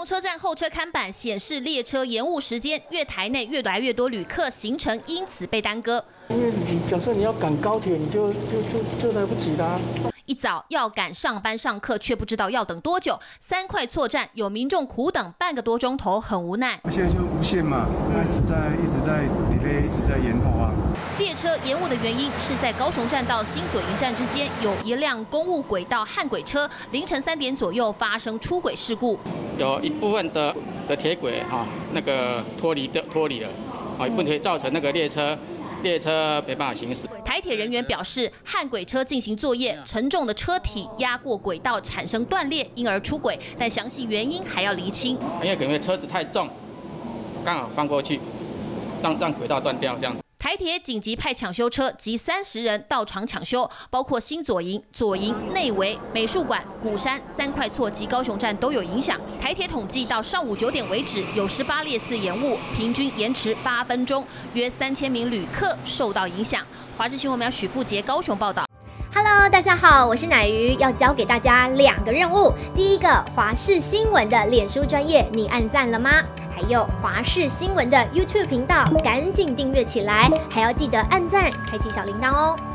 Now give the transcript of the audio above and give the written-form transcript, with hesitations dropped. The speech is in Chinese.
中车站候车看板显示列车延误时间，月台内越来越多旅客，行程因此被耽搁。 因为假设你要赶高铁，你就来不及啦。 一早要赶上班上课，却不知道要等多久。3块错站，有民众苦等半个多钟头，很无奈。 现在就无限嘛，一直在 delay， 一直在延后啊。 列车延误的原因是在高雄站到新左营站之间有一辆公务轨道汉轨车，凌晨3点左右发生出轨事故， 有一部分的铁轨那个脱离了。一部分造成那个列车没办法行驶。 台铁人员表示，汉轨车进行作业，沉重的车体压过轨道产生断裂，因而出轨，但详细原因还要厘清。 因为可能车子太重，刚好翻过去，让轨道断掉这样子。 台铁紧急派抢修车及30人到场抢修，包括新左营、左营、内围、美术馆、鼓山、3块错及高雄站都有影响。台铁统计到上午9点为止，有18列次延误，平均延迟8分钟，约3000名旅客受到影响。华视新闻苗许富杰高雄报道。 Hello， 大家好，我是乃瑜，要教给大家2个任务。第一个，华视新闻的脸书专页，你按赞了吗？还有华视新闻的 YouTube 频道，赶紧订阅起来，还要记得按赞，开启小铃铛哦。